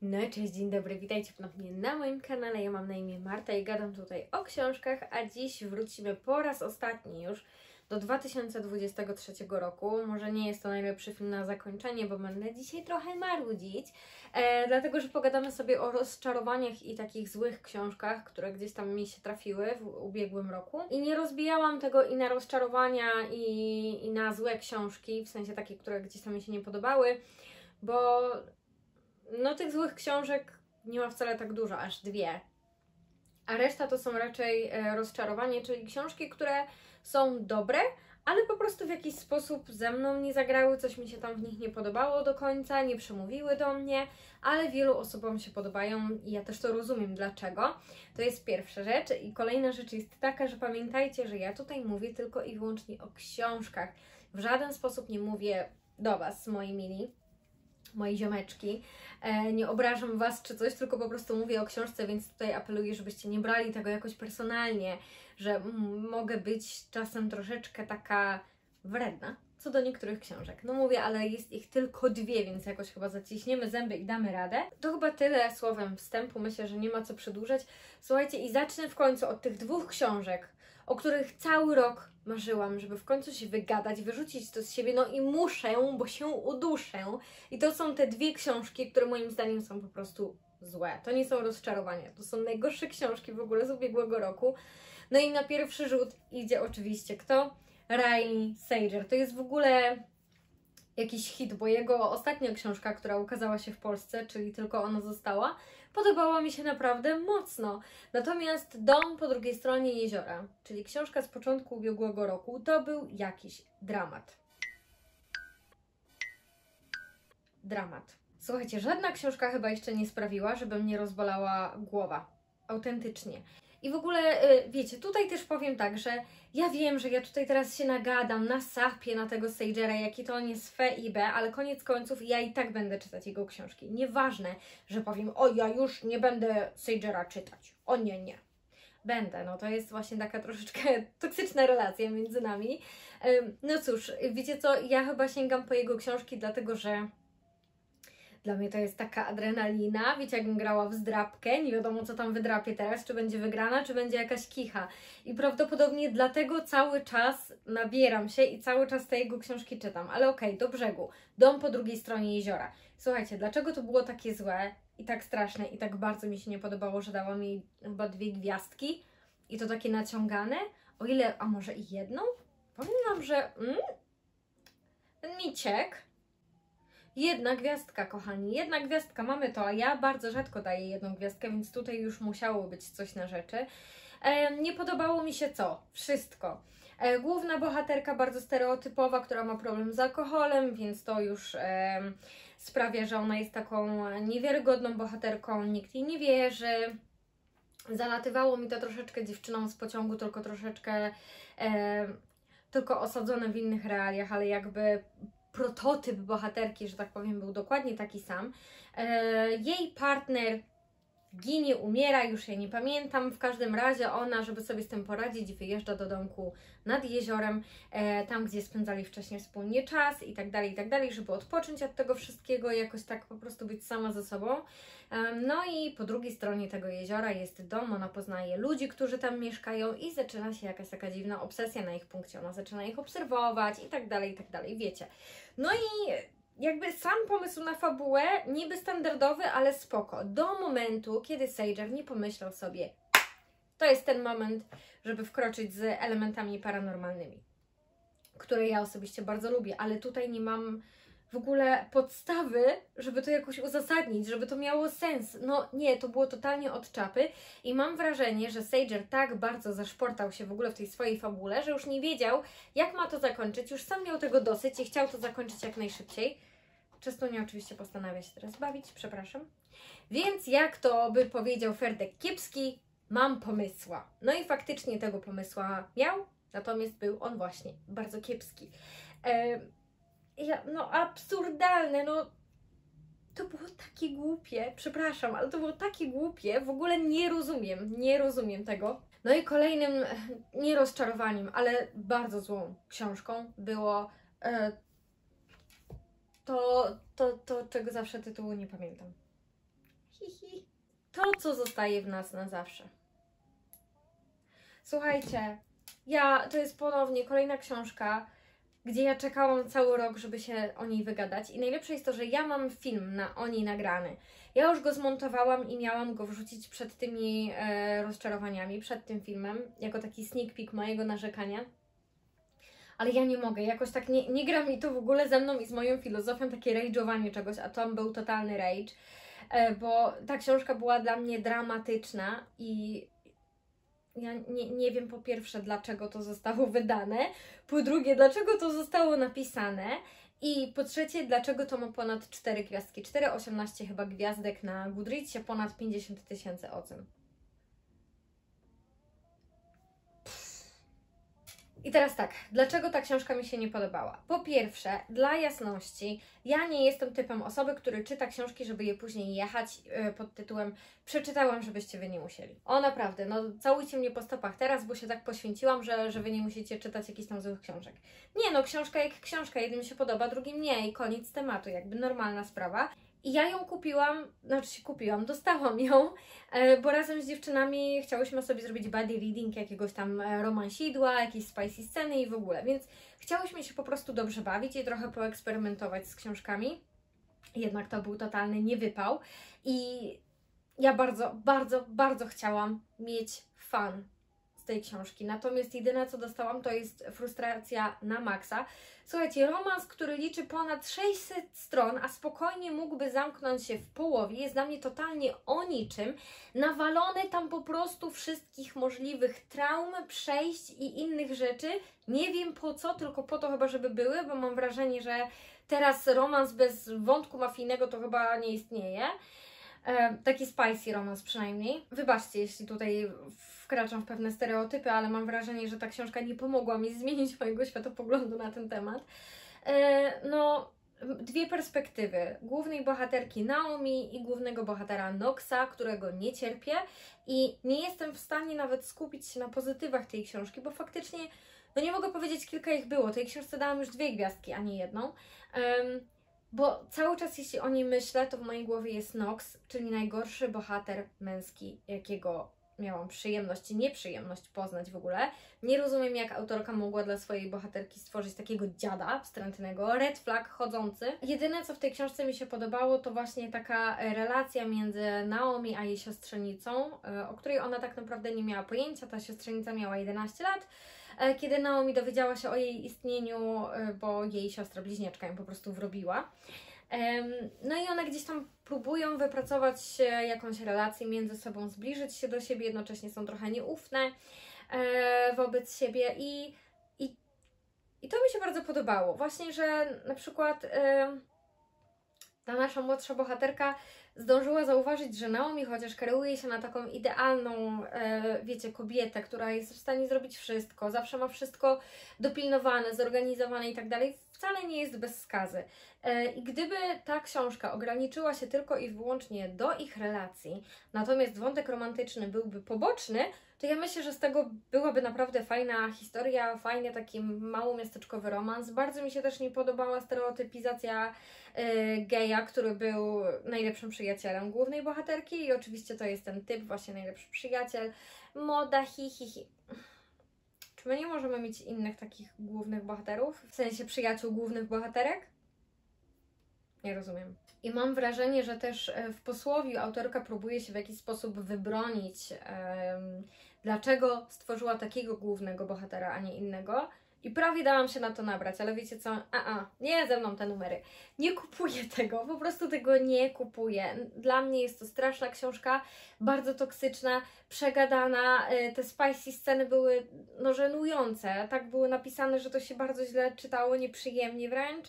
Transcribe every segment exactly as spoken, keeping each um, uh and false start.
No cześć, dzień dobry, witajcie ponownie na moim kanale. Ja mam na imię Marta i gadam tutaj o książkach, a dziś wrócimy po raz ostatni już do dwa tysiące dwudziestego trzeciego roku. Może nie jest to najlepszy film na zakończenie, bo będę dzisiaj trochę marudzić, e, dlatego że pogadamy sobie o rozczarowaniach i takich złych książkach, które gdzieś tam mi się trafiły w ubiegłym roku. I nie rozbijałam tego i na rozczarowania, i, i na złe książki, w sensie takie, które gdzieś tam mi się nie podobały, bo no tych złych książek nie ma wcale tak dużo, aż dwie. A reszta to są raczej e, rozczarowanie, czyli książki, które są dobre, ale po prostu w jakiś sposób ze mną nie zagrały, coś mi się tam w nich nie podobało do końca, nie przemówiły do mnie, ale wielu osobom się podobają i ja też to rozumiem dlaczego. To jest pierwsza rzecz. I kolejna rzecz jest taka, że pamiętajcie, że ja tutaj mówię tylko i wyłącznie o książkach. W żaden sposób nie mówię do Was, moi mili, moi ziomeczki. E, nie obrażam Was czy coś, tylko po prostu mówię o książce, więc tutaj apeluję, żebyście nie brali tego jakoś personalnie, że mm, mogę być czasem troszeczkę taka wredna co do niektórych książek. No mówię, ale jest ich tylko dwie, więc jakoś chyba zaciśniemy zęby i damy radę. To chyba tyle słowem wstępu, myślę, że nie ma co przedłużać. Słuchajcie, i zacznę w końcu od tych dwóch książek, o których cały rok marzyłam, żeby w końcu się wygadać, wyrzucić to z siebie, no i muszę, bo się uduszę. I to są te dwie książki, które moim zdaniem są po prostu złe. To nie są rozczarowania, to są najgorsze książki w ogóle z ubiegłego roku. No i na pierwszy rzut idzie oczywiście kto? Riley Sager. To jest w ogóle jakiś hit, bo jego ostatnia książka, która ukazała się w Polsce, czyli Tylko ona została, podobała mi się naprawdę mocno. Natomiast Dom po drugiej stronie jeziora, czyli książka z początku ubiegłego roku, to był jakiś dramat. Dramat. Słuchajcie, żadna książka chyba jeszcze nie sprawiła, żeby mnie rozbolała głowa. Autentycznie. I w ogóle, wiecie, tutaj też powiem tak, że ja wiem, że ja tutaj teraz się nagadam, nasapię na tego Sagera, jaki to on jest fe i be, ale koniec końców ja i tak będę czytać jego książki. Nieważne, że powiem, o ja już nie będę Sagera czytać. O nie, nie. Będę, no to jest właśnie taka troszeczkę toksyczna relacja między nami. No cóż, wiecie co, ja chyba sięgam po jego książki, dlatego że dla mnie to jest taka adrenalina, wiecie, jakbym grała w zdrabkę, nie wiadomo co tam wydrapię teraz, czy będzie wygrana, czy będzie jakaś kicha. I prawdopodobnie dlatego cały czas nabieram się i cały czas te jego książki czytam. Ale okej, okay, do brzegu. Dom po drugiej stronie jeziora. Słuchajcie, dlaczego to było takie złe i tak straszne i tak bardzo mi się nie podobało, że dałam jej chyba dwie gwiazdki i to takie naciągane? O ile, a może i jedną? Powiem Wam, że mm, ten Miciek, jedna gwiazdka, kochani, jedna gwiazdka, mamy to, a ja bardzo rzadko daję jedną gwiazdkę, więc tutaj już musiało być coś na rzeczy. E, nie podobało mi się co? Wszystko. E, główna bohaterka bardzo stereotypowa, która ma problem z alkoholem, więc to już e, sprawia, że ona jest taką niewiarygodną bohaterką, nikt jej nie wierzy. Zalatywało mi to troszeczkę dziewczyną z pociągu, tylko troszeczkę e, tylko osadzone w innych realiach, ale jakby prototyp bohaterki, że tak powiem, był dokładnie taki sam. E, jej partner ginie, umiera, już ja nie pamiętam. W każdym razie ona, żeby sobie z tym poradzić, wyjeżdża do domku nad jeziorem, e, tam gdzie spędzali wcześniej wspólnie czas i tak dalej, i tak dalej, żeby odpocząć od tego wszystkiego i jakoś tak po prostu być sama ze sobą. E, no i po drugiej stronie tego jeziora jest dom, ona poznaje ludzi, którzy tam mieszkają i zaczyna się jakaś taka dziwna obsesja na ich punkcie. Ona zaczyna ich obserwować i tak dalej, i tak dalej, wiecie. No i jakby sam pomysł na fabułę, niby standardowy, ale spoko. Do momentu, kiedy Sager nie pomyślał sobie, to jest ten moment, żeby wkroczyć z elementami paranormalnymi, które ja osobiście bardzo lubię, ale tutaj nie mam w ogóle podstawy, żeby to jakoś uzasadnić, żeby to miało sens. No nie, to było totalnie od czapy i mam wrażenie, że Sager tak bardzo zaszportał się w ogóle w tej swojej fabule, że już nie wiedział, jak ma to zakończyć, już sam miał tego dosyć i chciał to zakończyć jak najszybciej. Czystunia oczywiście postanawia się teraz bawić, przepraszam. Więc jak to by powiedział Ferdek Kiepski, mam pomysła. No i faktycznie tego pomysła miał, natomiast był on właśnie bardzo kiepski. E, ja, no absurdalne, no to było takie głupie, przepraszam, ale to było takie głupie, w ogóle nie rozumiem, nie rozumiem tego. No i kolejnym nierozczarowaniem, ale bardzo złą książką było e, to, to, to, czego zawsze tytułu nie pamiętam. To, co zostaje w nas na zawsze. Słuchajcie, ja, to jest ponownie kolejna książka, gdzie ja czekałam cały rok, żeby się o niej wygadać. I najlepsze jest to, że ja mam film na, o niej nagrany. Ja już go zmontowałam i miałam go wrzucić przed tymi e, rozczarowaniami, przed tym filmem, jako taki sneak peek mojego narzekania. Ale ja nie mogę, jakoś tak nie, nie gra mi to w ogóle ze mną i z moją filozofią, takie rage'owanie czegoś, a tam był totalny rage, e, bo ta książka była dla mnie dramatyczna i ja nie, nie wiem po pierwsze, dlaczego to zostało wydane, po drugie, dlaczego to zostało napisane i po trzecie, dlaczego to ma ponad cztery gwiazdki, cztery osiemnaście chyba gwiazdek na Goodreadsie, ponad pięćdziesiąt tysięcy ocen. I teraz tak, dlaczego ta książka mi się nie podobała? Po pierwsze, dla jasności, ja nie jestem typem osoby, który czyta książki, żeby je później jechać yy, pod tytułem przeczytałam, żebyście wy nie musieli. O naprawdę, no całujcie mnie po stopach teraz, bo się tak poświęciłam, że, że wy nie musicie czytać jakichś tam złych książek. Nie no, książka jak książka, jednym się podoba, drugim nie i koniec tematu, jakby normalna sprawa. I ja ją kupiłam, znaczy się kupiłam, dostałam ją, bo razem z dziewczynami chciałyśmy sobie zrobić buddy reading jakiegoś tam romansidła, jakieś spicy sceny i w ogóle, więc chciałyśmy się po prostu dobrze bawić i trochę poeksperymentować z książkami. Jednak to był totalny niewypał i ja bardzo, bardzo, bardzo chciałam mieć fan z tej książki. Natomiast jedyne, co dostałam, to jest frustracja na maksa. Słuchajcie, romans, który liczy ponad sześćset stron, a spokojnie mógłby zamknąć się w połowie, jest dla mnie totalnie o niczym. Nawalone tam po prostu wszystkich możliwych traum, przejść i innych rzeczy. Nie wiem po co, tylko po to chyba, żeby były, bo mam wrażenie, że teraz romans bez wątku mafijnego to chyba nie istnieje. E, taki spicy romans przynajmniej. Wybaczcie, jeśli tutaj wkraczam w pewne stereotypy, ale mam wrażenie, że ta książka nie pomogła mi zmienić mojego światopoglądu na ten temat. E, no, dwie perspektywy. Głównej bohaterki Naomi i głównego bohatera Knoxa, którego nie cierpię i nie jestem w stanie nawet skupić się na pozytywach tej książki, bo faktycznie, no nie mogę powiedzieć, kilka ich było. Tej książce dałam już dwie gwiazdki, a nie jedną. Um, Bo cały czas, jeśli o niej myślę, to w mojej głowie jest Knox, czyli najgorszy bohater męski, jakiego miałam przyjemność i nieprzyjemność poznać w ogóle. Nie rozumiem, jak autorka mogła dla swojej bohaterki stworzyć takiego dziada wstrętnego, red flag chodzący. Jedyne, co w tej książce mi się podobało, to właśnie taka relacja między Naomi a jej siostrzenicą, o której ona tak naprawdę nie miała pojęcia. Ta siostrzenica miała jedenaście lat. Kiedy Naomi dowiedziała się o jej istnieniu, bo jej siostra bliźniaczka ją po prostu wrobiła. No i one gdzieś tam próbują wypracować jakąś relację między sobą, zbliżyć się do siebie, jednocześnie są trochę nieufne wobec siebie i, i, i to mi się bardzo podobało. Właśnie, że na przykład ta nasza młodsza bohaterka zdążyła zauważyć, że Naomi, chociaż kreuje się na taką idealną, e, wiecie, kobietę, która jest w stanie zrobić wszystko, zawsze ma wszystko dopilnowane, zorganizowane i tak dalej, wcale nie jest bez skazy. E, I gdyby ta książka ograniczyła się tylko i wyłącznie do ich relacji, natomiast wątek romantyczny byłby poboczny, to ja myślę, że z tego byłaby naprawdę fajna historia, fajny taki małomiasteczkowy romans. Bardzo mi się też nie podobała stereotypizacja y, geja, który był najlepszym przyjacielem głównej bohaterki i oczywiście to jest ten typ, właśnie najlepszy przyjaciel. Moda, hi, hi, hi. Czy my nie możemy mieć innych takich głównych bohaterów? W sensie przyjaciół głównych bohaterek? Nie rozumiem. I mam wrażenie, że też w posłowiu autorka próbuje się w jakiś sposób wybronić, um, dlaczego stworzyła takiego głównego bohatera, a nie innego. I prawie dałam się na to nabrać, ale wiecie co? A, a, nie ze mną te numery. Nie kupuję tego, po prostu tego nie kupuję. Dla mnie jest to straszna książka, bardzo toksyczna, przegadana. Te spicy sceny były no żenujące. Tak były napisane, że to się bardzo źle czytało, nieprzyjemnie wręcz.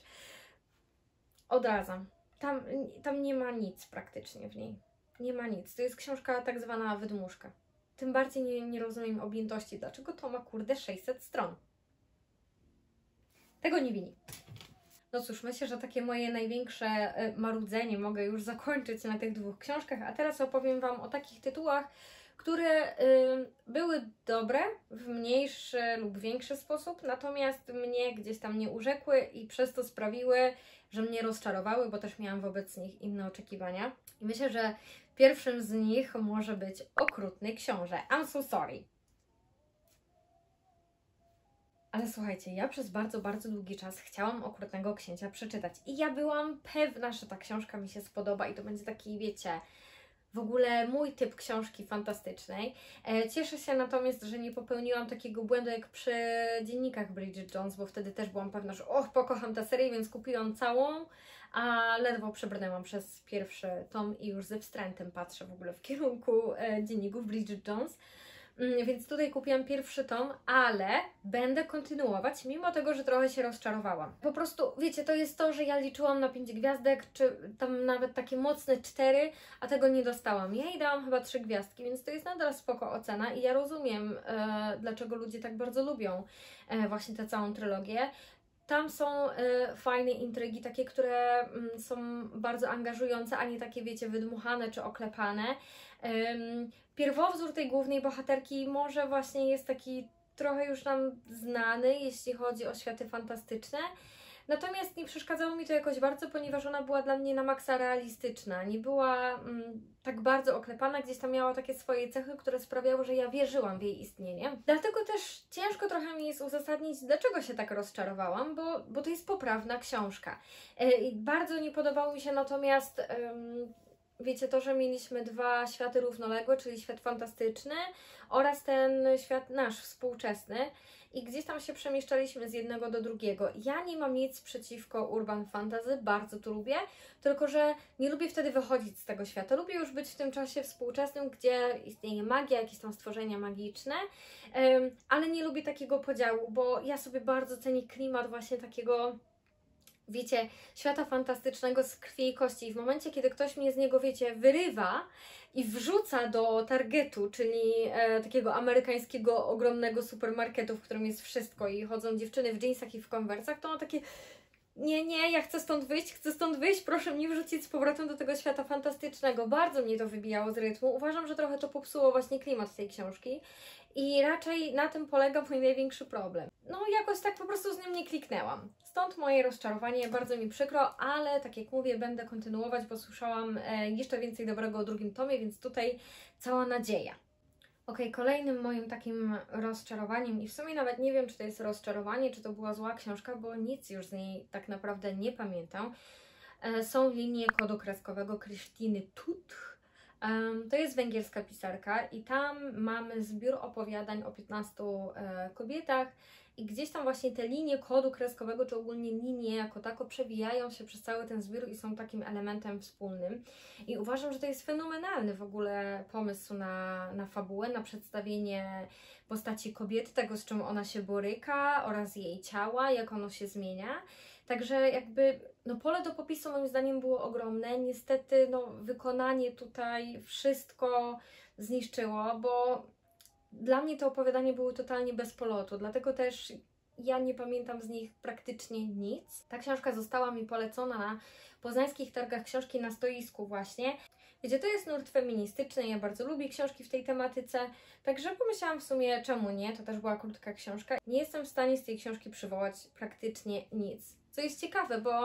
Odradzam. Tam, tam nie ma nic praktycznie w niej. Nie ma nic. To jest książka tak zwana wydmuszka. Tym bardziej nie, nie rozumiem objętości. Dlaczego to ma kurde sześćset stron? Tego nie wini. No cóż, myślę, że takie moje największe marudzenie mogę już zakończyć na tych dwóch książkach, a teraz opowiem Wam o takich tytułach, które y, były dobre w mniejszy lub większy sposób, natomiast mnie gdzieś tam nie urzekły i przez to sprawiły, że mnie rozczarowały, bo też miałam wobec nich inne oczekiwania. I myślę, że pierwszym z nich może być Okrutny Książę. I'm so sorry. Ale słuchajcie, ja przez bardzo, bardzo długi czas chciałam Okrutnego Księcia przeczytać i ja byłam pewna, że ta książka mi się spodoba i to będzie taki, wiecie, w ogóle mój typ książki fantastycznej. E, cieszę się natomiast, że nie popełniłam takiego błędu jak przy dziennikach Bridget Jones, bo wtedy też byłam pewna, że och, pokocham tę serię, więc kupiłam całą, a ledwo przebrnęłam przez pierwszy tom i już ze wstrętem patrzę w ogóle w kierunku e, dzienników Bridget Jones. Więc tutaj kupiłam pierwszy tom, ale będę kontynuować, mimo tego, że trochę się rozczarowałam. Po prostu, wiecie, to jest to, że ja liczyłam na pięć gwiazdek, czy tam nawet takie mocne cztery, a tego nie dostałam. Ja jej dałam chyba trzy gwiazdki, więc to jest nadal spoko ocena i ja rozumiem, e, dlaczego ludzie tak bardzo lubią e, właśnie tę całą trylogię. Tam są y, fajne intrygi, takie, które y, są bardzo angażujące, a nie takie, wiecie, wydmuchane czy oklepane. Ym, pierwowzór tej głównej bohaterki może właśnie jest taki trochę już nam znany, jeśli chodzi o światy fantastyczne. Natomiast nie przeszkadzało mi to jakoś bardzo, ponieważ ona była dla mnie na maksa realistyczna. Nie była mm, tak bardzo oklepana, gdzieś tam miała takie swoje cechy, które sprawiały, że ja wierzyłam w jej istnienie. Dlatego też ciężko trochę mi jest uzasadnić, dlaczego się tak rozczarowałam, bo, bo to jest poprawna książka. Yy, bardzo nie podobało mi się natomiast... Yy, Wiecie, to, że mieliśmy dwa światy równoległe, czyli świat fantastyczny oraz ten świat nasz, współczesny i gdzieś tam się przemieszczaliśmy z jednego do drugiego. Ja nie mam nic przeciwko urban fantasy, bardzo to lubię, tylko że nie lubię wtedy wychodzić z tego świata. Lubię już być w tym czasie współczesnym, gdzie istnieje magia, jakieś tam stworzenia magiczne, ale nie lubię takiego podziału, bo ja sobie bardzo cenię klimat właśnie takiego... wiecie, świata fantastycznego z krwi i kości. I w momencie, kiedy ktoś mnie z niego, wiecie, wyrywa i wrzuca do Targetu, czyli e, takiego amerykańskiego, ogromnego supermarketu, w którym jest wszystko i chodzą dziewczyny w dżinsach i w konwersach, to ma takie... Nie, nie, ja chcę stąd wyjść, chcę stąd wyjść, proszę mnie wrzucić z powrotem do tego świata fantastycznego. Bardzo mnie to wybijało z rytmu. Uważam, że trochę to popsuło właśnie klimat tej książki i raczej na tym polega mój największy problem. No jakoś tak po prostu z nim nie kliknęłam. Stąd moje rozczarowanie, bardzo mi przykro, ale tak jak mówię, będę kontynuować, bo słyszałam e, jeszcze więcej dobrego o drugim tomie, więc tutaj cała nadzieja. Ok, kolejnym moim takim rozczarowaniem i w sumie nawet nie wiem, czy to jest rozczarowanie, czy to była zła książka, bo nic już z niej tak naprawdę nie pamiętam. E, są linie kodu kreskowego Krystyny Tuch. Um, to jest węgierska pisarka i tam mamy zbiór opowiadań o piętnastu e, kobietach i gdzieś tam właśnie te linie kodu kreskowego, czy ogólnie linie jako tako przewijają się przez cały ten zbiór i są takim elementem wspólnym. I uważam, że to jest fenomenalny w ogóle pomysł na, na fabułę, na przedstawienie postaci kobiety, tego z czym ona się boryka oraz jej ciała, jak ono się zmienia. Także jakby no pole do popisu moim zdaniem było ogromne. Niestety no wykonanie tutaj wszystko zniszczyło, bo dla mnie te opowiadania były totalnie bez polotu, dlatego też ja nie pamiętam z nich praktycznie nic. Ta książka została mi polecona na poznańskich targach książki na stoisku właśnie. Wiecie, to jest nurt feministyczny, ja bardzo lubię książki w tej tematyce, także pomyślałam w sumie, czemu nie, to też była krótka książka. Nie jestem w stanie z tej książki przywołać praktycznie nic, co jest ciekawe, bo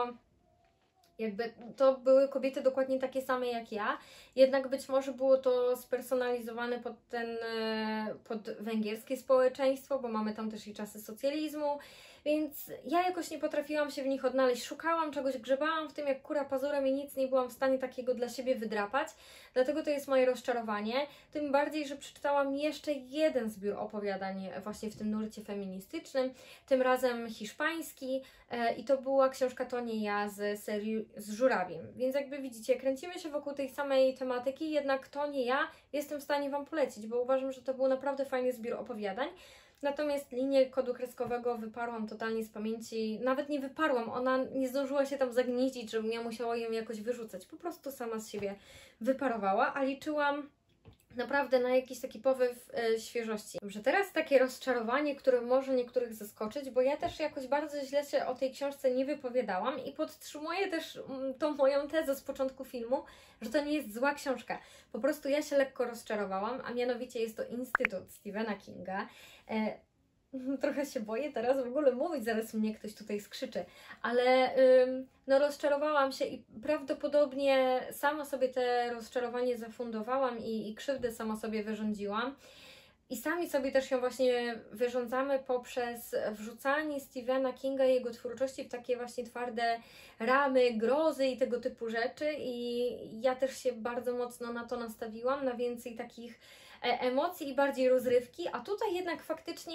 jakby to były kobiety dokładnie takie same jak ja, jednak być może było to spersonalizowane pod ten, pod węgierskie społeczeństwo, bo mamy tam też i czasy socjalizmu, więc ja jakoś nie potrafiłam się w nich odnaleźć. Szukałam czegoś, grzebałam w tym jak kura pazurem i nic nie byłam w stanie takiego dla siebie wydrapać, dlatego to jest moje rozczarowanie, tym bardziej, że przeczytałam jeszcze jeden zbiór opowiadań właśnie w tym nurcie feministycznym, tym razem hiszpański e, i to była książka To nie ja z serii z żurawiem, więc jakby widzicie, kręcimy się wokół tej samej tematyki, jednak To nie ja jestem w stanie Wam polecić, bo uważam, że to był naprawdę fajny zbiór opowiadań. Natomiast linię kodu kreskowego wyparłam totalnie z pamięci, nawet nie wyparłam, ona nie zdążyła się tam zagnieździć, żebym ja musiała ją jakoś wyrzucać, po prostu sama z siebie wyparowała, a liczyłam naprawdę na jakiś taki powyw e, świeżości. Dobrze, teraz takie rozczarowanie, które może niektórych zaskoczyć, bo ja też jakoś bardzo źle się o tej książce nie wypowiadałam i podtrzymuję też mm, tą moją tezę z początku filmu, że to nie jest zła książka. Po prostu ja się lekko rozczarowałam, a mianowicie jest to Instytut Stephena Kinga. E, Trochę się boję teraz w ogóle mówić, zaraz mnie ktoś tutaj skrzyczy, ale ym, no rozczarowałam się i prawdopodobnie sama sobie te rozczarowanie zafundowałam i, i krzywdę sama sobie wyrządziłam. I sami sobie też ją właśnie wyrządzamy poprzez wrzucanie Stephena Kinga i jego twórczości w takie właśnie twarde ramy, grozy i tego typu rzeczy. I ja też się bardzo mocno na to nastawiłam, na więcej takich e, emocji i bardziej rozrywki, a tutaj jednak faktycznie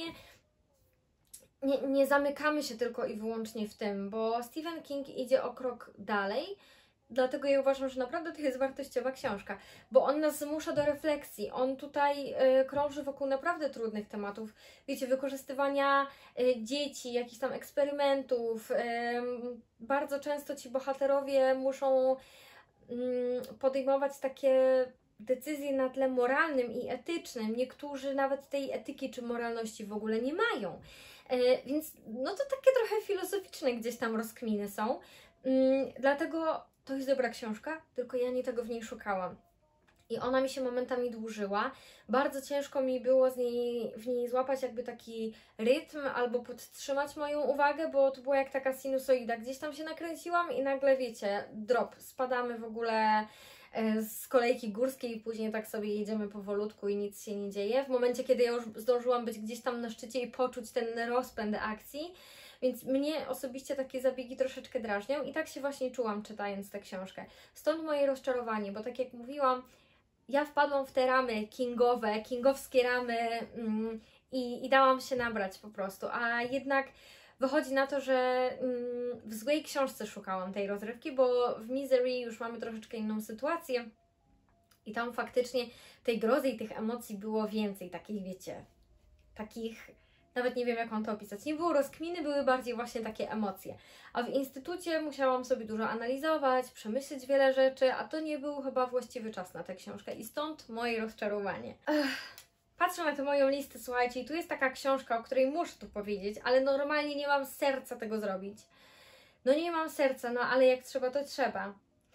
nie, nie zamykamy się tylko i wyłącznie w tym, bo Stephen King idzie o krok dalej, dlatego ja uważam, że naprawdę to jest wartościowa książka, bo on nas zmusza do refleksji, on tutaj y, krąży wokół naprawdę trudnych tematów, wiecie, wykorzystywania y, dzieci, jakichś tam eksperymentów, y, bardzo często ci bohaterowie muszą y, podejmować takie decyzje na tle moralnym i etycznym, niektórzy nawet tej etyki czy moralności w ogóle nie mają. E, więc no to takie trochę filozoficzne gdzieś tam rozkminy są. Ym, dlatego to jest dobra książka, tylko ja nie tego w niej szukałam. I ona mi się momentami dłużyła. Bardzo ciężko mi było z niej, w niej złapać jakby taki rytm albo podtrzymać moją uwagę, bo to była jak taka sinusoida. Gdzieś tam się nakręciłam i nagle, wiecie, drop, spadamy w ogóle z kolejki górskiej i później tak sobie jedziemy powolutku i nic się nie dzieje. W momencie, kiedy ja już zdążyłam być gdzieś tam na szczycie i poczuć ten rozpęd akcji, więc mnie osobiście takie zabiegi troszeczkę drażnią i tak się właśnie czułam czytając tę książkę. Stąd moje rozczarowanie, bo tak jak mówiłam, ja wpadłam w te ramy kingowe, kingowskie ramy mm, i, i dałam się nabrać po prostu, a jednak wychodzi na to, że mm, w złej książce szukałam tej rozrywki, bo w Misery już mamy troszeczkę inną sytuację i tam faktycznie tej grozy i tych emocji było więcej, takich wiecie, takich, nawet nie wiem jak mam to opisać, nie było rozkminy, były bardziej właśnie takie emocje, a w Instytucie musiałam sobie dużo analizować, przemyśleć wiele rzeczy, a to nie był chyba właściwy czas na tę książkę i stąd moje rozczarowanie. Ech. Patrzę na tę moją listę, słuchajcie, i tu jest taka książka, o której muszę tu powiedzieć, ale normalnie nie mam serca tego zrobić. No nie mam serca, no ale jak trzeba, to trzeba.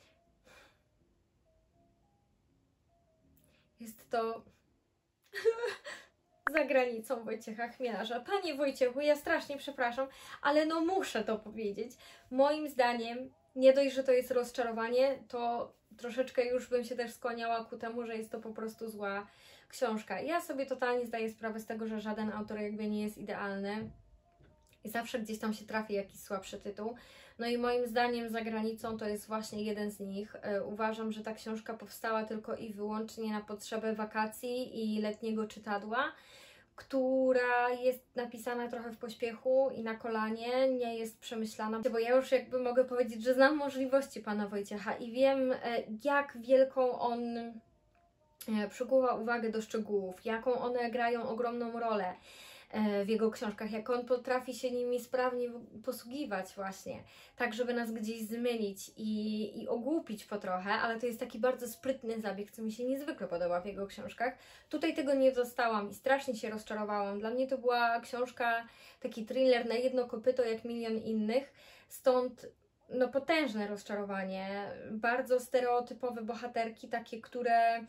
Jest to Za granicą Wojciecha Chmielarza. Panie Wojciechu, ja strasznie przepraszam, ale no muszę to powiedzieć. Moim zdaniem, nie dość, że to jest rozczarowanie, to troszeczkę już bym się też skłaniała ku temu, że jest to po prostu zła książka. Ja sobie totalnie zdaję sprawę z tego, że żaden autor jakby nie jest idealny i zawsze gdzieś tam się trafi jakiś słabszy tytuł. No i moim zdaniem Za granicą to jest właśnie jeden z nich. Yy, uważam, że ta książka powstała tylko i wyłącznie na potrzebę wakacji i letniego czytadła, która jest napisana trochę w pośpiechu i na kolanie, nie jest przemyślana, bo ja już jakby mogę powiedzieć, że znam możliwości pana Wojciecha i wiem, jak wielką on przykuwa uwagę do szczegółów, jaką one grają ogromną rolę w jego książkach, jak on potrafi się nimi sprawnie posługiwać właśnie, tak żeby nas gdzieś zmylić i, i ogłupić po trochę, ale to jest taki bardzo sprytny zabieg, co mi się niezwykle podoba w jego książkach. Tutaj tego nie dostałam i strasznie się rozczarowałam. Dla mnie to była książka, taki thriller na jedno kopyto jak milion innych, stąd no potężne rozczarowanie, bardzo stereotypowe bohaterki, takie, które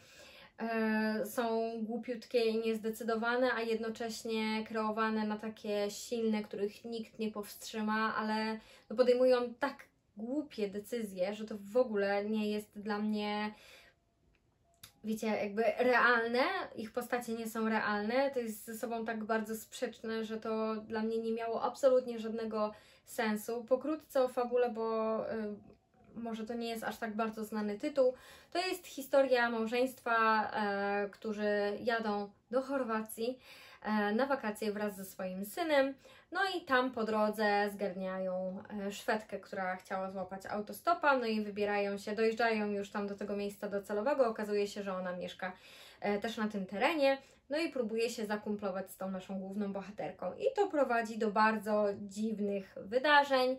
są głupiutkie i niezdecydowane, a jednocześnie kreowane na takie silne, których nikt nie powstrzyma, ale no podejmują tak głupie decyzje, że to w ogóle nie jest dla mnie, wiecie, jakby realne, ich postacie nie są realne, to jest ze sobą tak bardzo sprzeczne, że to dla mnie nie miało absolutnie żadnego sensu. Pokrótce o fabule, bo yy, może to nie jest aż tak bardzo znany tytuł. To jest historia małżeństwa, e, którzy jadą do Chorwacji e, na wakacje wraz ze swoim synem. No i tam po drodze zgarniają e, Szwedkę, która chciała złapać autostopa, no i wybierają się, dojeżdżają już tam do tego miejsca docelowego. Okazuje się, że ona mieszka e, też na tym terenie. No i próbuje się zakumplować z tą naszą główną bohaterką. I to prowadzi do bardzo dziwnych wydarzeń.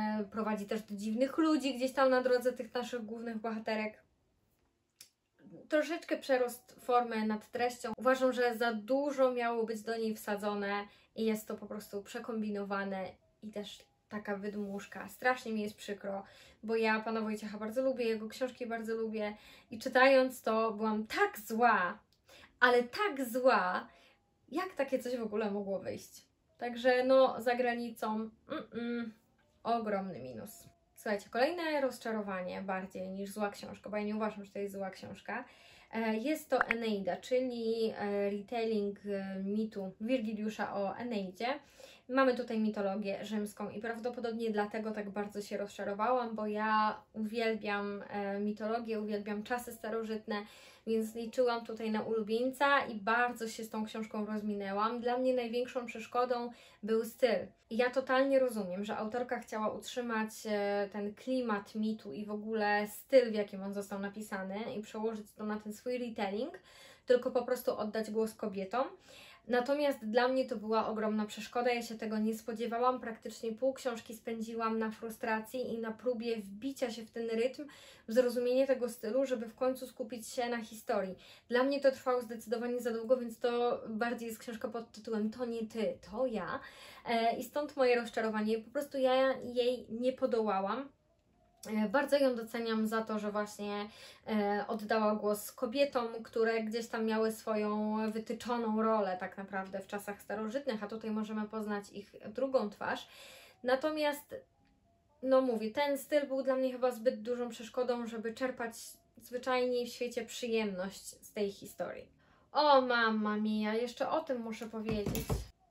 Prowadzi też do dziwnych ludzi gdzieś tam na drodze tych naszych głównych bohaterek. troszeczkę przerost formy nad treścią. Uważam, że za dużo miało być do niej wsadzone i jest to po prostu przekombinowane i też taka wydmuszka. Strasznie mi jest przykro, bo ja pana Wojciecha bardzo lubię, jego książki bardzo lubię i czytając to byłam tak zła, ale tak zła, jak takie coś w ogóle mogło wyjść. Także no, za granicą mm -mm, ogromny minus. Słuchajcie, kolejne rozczarowanie bardziej niż zła książka, bo ja nie uważam, że to jest zła książka. Jest to Eneida, czyli retelling mitu Wirgiliusza o Eneidzie. Mamy tutaj mitologię rzymską i prawdopodobnie dlatego tak bardzo się rozczarowałam, bo ja uwielbiam mitologię, uwielbiam czasy starożytne, więc liczyłam tutaj na ulubieńca i bardzo się z tą książką rozminęłam. Dla mnie największą przeszkodą był styl. I ja totalnie rozumiem, że autorka chciała utrzymać ten klimat mitu i w ogóle styl, w jakim on został napisany i przełożyć to na ten swój retelling, tylko po prostu oddać głos kobietom. Natomiast dla mnie to była ogromna przeszkoda, ja się tego nie spodziewałam, praktycznie pół książki spędziłam na frustracji i na próbie wbicia się w ten rytm, w zrozumienie tego stylu, żeby w końcu skupić się na historii. Dla mnie to trwało zdecydowanie za długo, więc to bardziej jest książka pod tytułem To nie ty, to ja e, i stąd moje rozczarowanie, po prostu ja jej nie podołałam. Bardzo ją doceniam za to, że właśnie e, oddała głos kobietom, które gdzieś tam miały swoją wytyczoną rolę tak naprawdę w czasach starożytnych, a tutaj możemy poznać ich drugą twarz. Natomiast, no mówię, ten styl był dla mnie chyba zbyt dużą przeszkodą, żeby czerpać zwyczajnie w świecie przyjemność z tej historii. O mamma mia, jeszcze o tym muszę powiedzieć.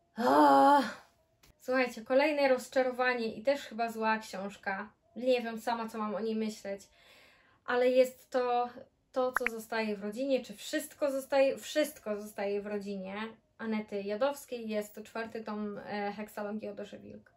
Oh. Słuchajcie, kolejne rozczarowanie i też chyba zła książka. Nie wiem sama, co mam o niej myśleć, ale jest to to, co zostaje w rodzinie, czy wszystko zostaje, wszystko zostaje w rodzinie Anety Jadowskiej. Jest to czwarty tom e, Heksalogii Odorze Wilk.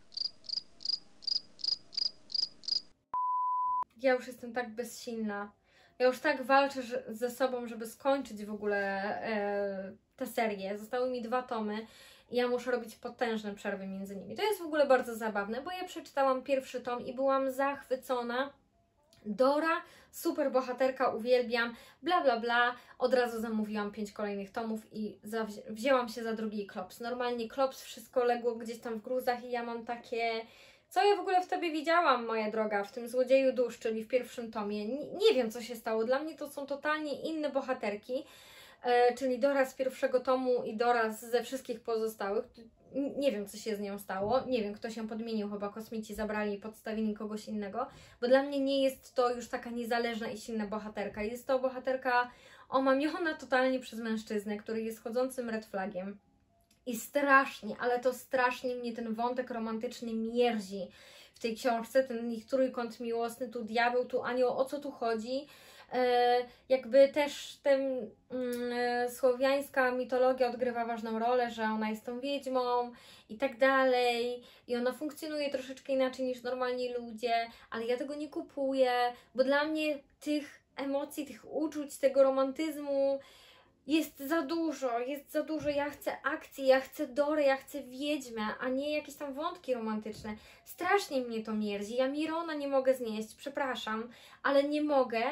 Ja już jestem tak bezsilna. Ja już tak walczę ze sobą, żeby skończyć w ogóle e, tę serię. Zostały mi dwa tomy. I ja muszę robić potężne przerwy między nimi. To jest w ogóle bardzo zabawne, bo ja przeczytałam pierwszy tom i byłam zachwycona. Dora, super bohaterka, uwielbiam, bla bla bla. Od razu zamówiłam pięć kolejnych tomów i wzięłam się za drugi klops. Normalnie klops, wszystko legło gdzieś tam w gruzach i ja mam takie... Co ja w ogóle w Tobie widziałam, moja droga, w tym Złodzieju Dusz, czyli w pierwszym tomie? Nie, nie wiem, co się stało. Dla mnie to są totalnie inne bohaterki. E, czyli Dora z pierwszego tomu i Dora ze wszystkich pozostałych. Nie wiem, co się z nią stało, nie wiem, kto się podmienił, chyba kosmici zabrali i podstawili kogoś innego, bo dla mnie nie jest to już taka niezależna i silna bohaterka. Jest to bohaterka omamiona totalnie przez mężczyznę, który jest chodzącym red flagiem. I strasznie, ale to strasznie mnie ten wątek romantyczny mierzi w tej książce, ten ich trójkąt miłosny, tu diabeł, tu anioł, o co tu chodzi? E, jakby też ten mm, słowiańska mitologia odgrywa ważną rolę, że ona jest tą wiedźmą i tak dalej i ona funkcjonuje troszeczkę inaczej niż normalni ludzie, ale ja tego nie kupuję, bo dla mnie tych emocji, tych uczuć, tego romantyzmu jest za dużo, jest za dużo. Ja chcę akcji, ja chcę Dorę, ja chcę wiedźmę, a nie jakieś tam wątki romantyczne. Strasznie mnie to mierzi. Ja Mirona nie mogę znieść, przepraszam, ale nie mogę.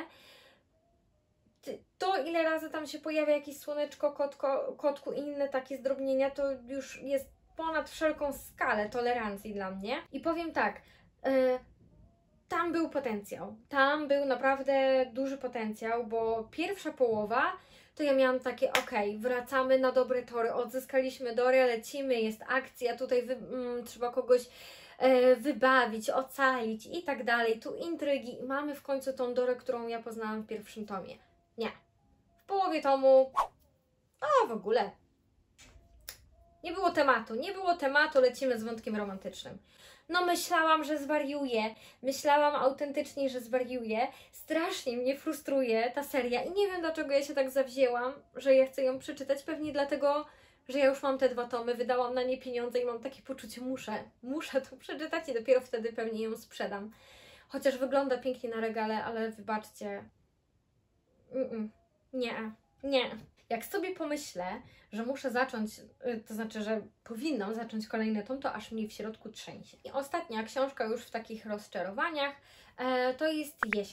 To, ile razy tam się pojawia jakieś słoneczko, kotko, kotku i inne takie zdrobnienia, to już jest ponad wszelką skalę tolerancji dla mnie. I powiem tak, yy, tam był potencjał. Tam był naprawdę duży potencjał, bo pierwsza połowa to ja miałam takie, okej, okay, wracamy na dobre tory, odzyskaliśmy Dorę, lecimy, jest akcja, tutaj wy, mm, trzeba kogoś e, wybawić, ocalić i tak dalej, tu intrygi i mamy w końcu tą Dorę, którą ja poznałam w pierwszym tomie. Nie. W połowie tomu, o w ogóle, nie było tematu, nie było tematu, lecimy z wątkiem romantycznym. No myślałam, że zwariuję, myślałam autentycznie, że zwariuję, strasznie mnie frustruje ta seria i nie wiem, dlaczego ja się tak zawzięłam, że ja chcę ją przeczytać, pewnie dlatego, że ja już mam te dwa tomy, wydałam na nie pieniądze i mam takie poczucie, muszę, muszę to przeczytać i dopiero wtedy pewnie ją sprzedam. Chociaż wygląda pięknie na regale, ale wybaczcie, mm -mm. nie, nie. Jak sobie pomyślę, że muszę zacząć, to znaczy, że powinnam zacząć kolejny tom, to aż mnie w środku trzęsie. I ostatnia książka już w takich rozczarowaniach, e, to jest Jesień.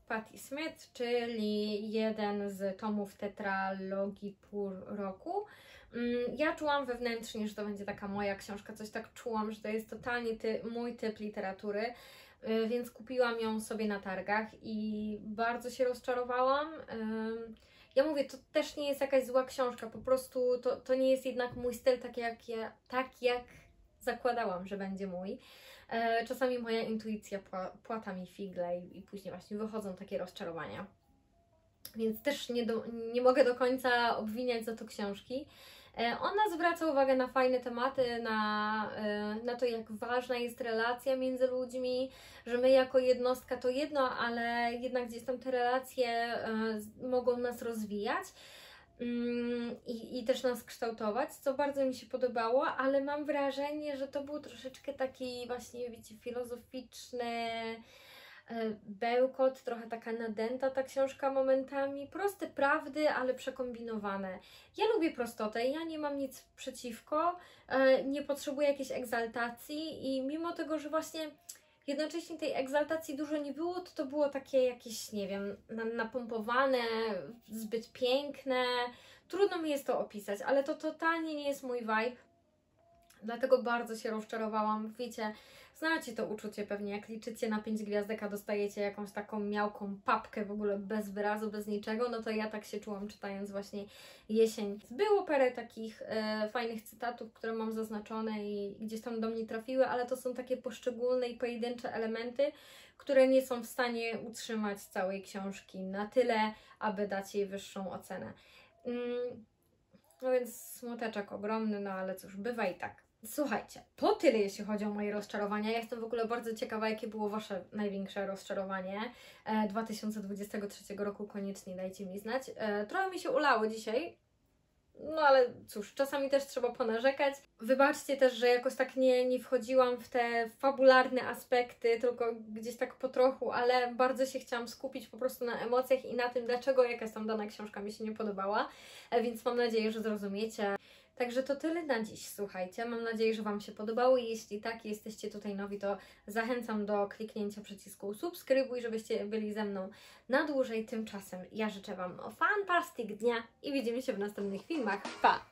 Patti Smith, czyli jeden z tomów tetralogii Pół roku. Ja czułam wewnętrznie, że to będzie taka moja książka, coś tak czułam, że to jest totalnie ty, mój typ literatury, więc kupiłam ją sobie na targach i bardzo się rozczarowałam. Ja mówię, to też nie jest jakaś zła książka, po prostu to, to nie jest jednak mój styl, tak jak, ja, tak jak zakładałam, że będzie mój. Czasami moja intuicja płata mi figle i, i później właśnie wychodzą takie rozczarowania. Więc też nie, do, nie mogę do końca obwiniać za to książki. Ona zwraca uwagę na fajne tematy, na, na to, jak ważna jest relacja między ludźmi, że my jako jednostka to jedno, ale jednak gdzieś tam te relacje mogą nas rozwijać i, i też nas kształtować, co bardzo mi się podobało, ale mam wrażenie, że to był troszeczkę taki właśnie, wiecie, filozoficzny bełkot, trochę taka nadęta ta książka momentami, proste prawdy, ale przekombinowane. Ja lubię prostotę, ja nie mam nic przeciwko, nie potrzebuję jakiejś egzaltacji i mimo tego, że właśnie jednocześnie tej egzaltacji dużo nie było, to to było takie jakieś, nie wiem, napompowane, zbyt piękne, trudno mi jest to opisać, ale to totalnie nie jest mój vibe. Dlatego bardzo się rozczarowałam. Wiecie, znacie to uczucie pewnie, jak liczycie na pięć gwiazdek, a dostajecie jakąś taką miałką papkę w ogóle bez wyrazu, bez niczego, no to ja tak się czułam czytając właśnie Jesień. Było parę takich e, fajnych cytatów, które mam zaznaczone i gdzieś tam do mnie trafiły, ale to są takie poszczególne i pojedyncze elementy, które nie są w stanie utrzymać całej książki na tyle, aby dać jej wyższą ocenę. Mm, no więc smuteczek ogromny, no ale cóż, bywa i tak. Słuchajcie, to tyle jeśli chodzi o moje rozczarowania. Ja jestem w ogóle bardzo ciekawa, jakie było Wasze największe rozczarowanie e, dwa tysiące dwudziestego trzeciego roku. Koniecznie dajcie mi znać. E, trochę mi się ulało dzisiaj, no ale cóż, czasami też trzeba ponarzekać. Wybaczcie też, że jakoś tak nie, nie wchodziłam w te fabularne aspekty, tylko gdzieś tak po trochu, ale bardzo się chciałam skupić po prostu na emocjach i na tym, dlaczego jakaś tam dana książka mi się nie podobała, e, więc mam nadzieję, że zrozumiecie. Także to tyle na dziś, słuchajcie. Mam nadzieję, że Wam się podobało i jeśli tak, jesteście tutaj nowi, to zachęcam do kliknięcia przycisku subskrybuj, żebyście byli ze mną na dłużej. Tymczasem ja życzę Wam fantastyk dnia i widzimy się w następnych filmach. Pa!